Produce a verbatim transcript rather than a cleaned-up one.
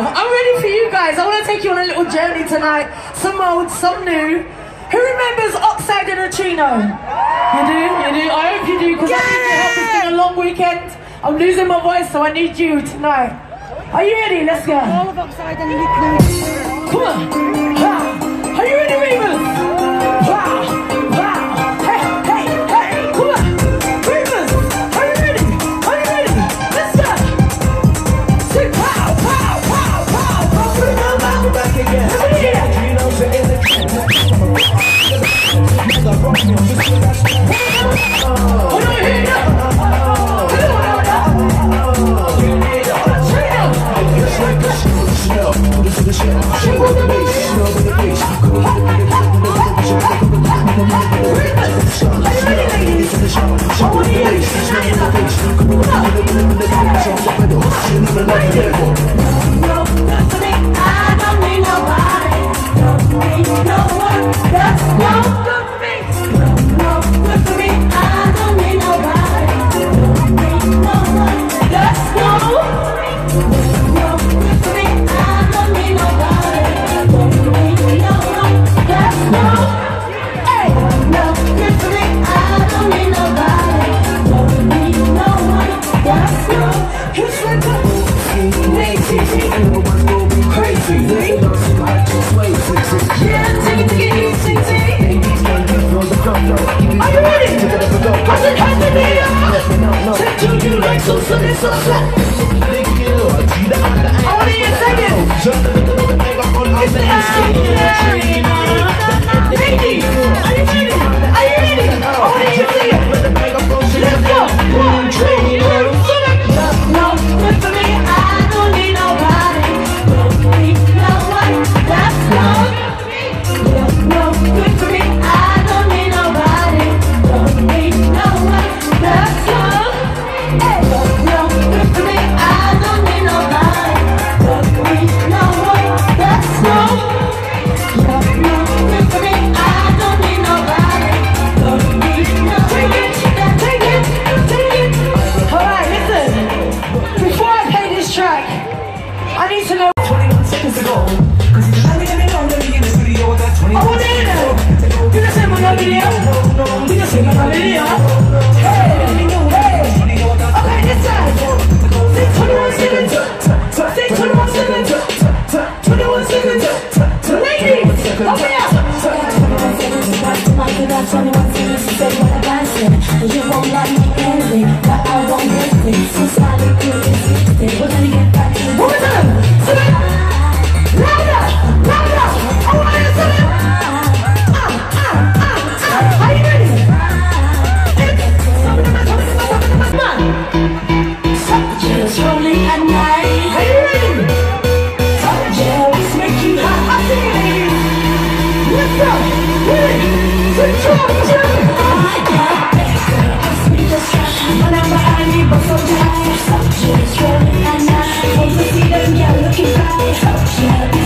I'm ready for you guys. I want to take you on a little journey tonight. Some old, some new. Who remembers Oxide and Neutrino? You do? You do? I hope you do, because I need your help. It's been a long weekend. I'm losing my voice, so I need you tonight. Are you ready? Let's go. All of Oxide and Neutrino. Come on. Ha. Are you ready, Reavers? Wow. Wow. Hey, hey, hey. Come on. Reavers. Are you ready? Are you ready? Let's go. Say pow, pow, pow, pow. Pow, put it down, pow. Back again. Over here. You know, so in the oh, no, here, no. This is the show. Show with the bass, show with the bass. This is the show. Show with the bass, show with the bass. No, not for me. I don't need nobody. Don't need no one. That's no good for me. No good for me. I don't need nobody. Don't need no one. That's no. So, so, so, so, so. I want to hear you sing it. Ladies, are you ready? Are you ready? I want to hear you sing it. Let's go. One, two, three, no, good for me. I don't need nobody. Don't need no one. That's no. No, good for me. I don't need nobody. Don't need no one. That's no. You won't let me end it, but I won't miss it. So sorry, good is it. We're gonna get back to it. What was that? Louder! Louder! I want to sing it! Ah, ah, ah, ah! Are you ready? Come on! Just rolling at night. Are you ready? Just making hot. I see you. Let's go! Ready? Switch on, jump! But so tired, so just rolling at night. Hope to see them, yeah, looking fine. So yeah.